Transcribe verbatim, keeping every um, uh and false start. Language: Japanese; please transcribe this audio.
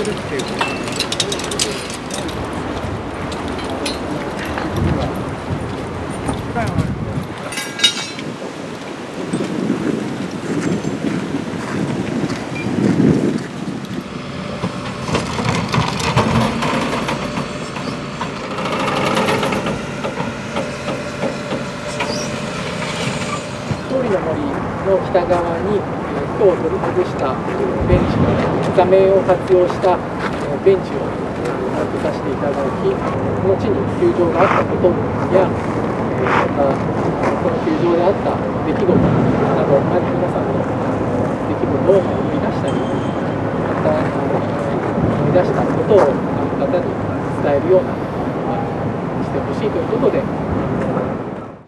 るっていう。通りの森の北側に今日取り外したベンチの座面を活用したベンチを建てさせていただき、この地に球場があったことや、またこの球場であった出来事など、皆さんの出来事を生み出したり、また生み出したことを方に伝えるようなしてほしいということで。